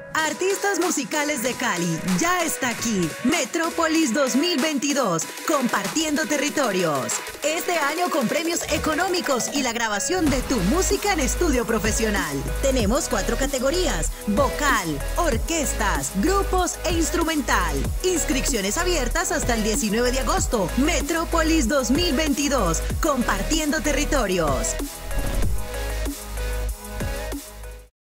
Artistas musicales de Cali, ya está aquí. Metrópolis 2022, compartiendo territorios. Este año con premios económicos y la grabación de tu música en estudio profesional. Tenemos 4 categorías: vocal, orquestas, grupos e instrumental. Inscripciones abiertas hasta el 19 de agosto. Metrópolis 2022, compartiendo territorios.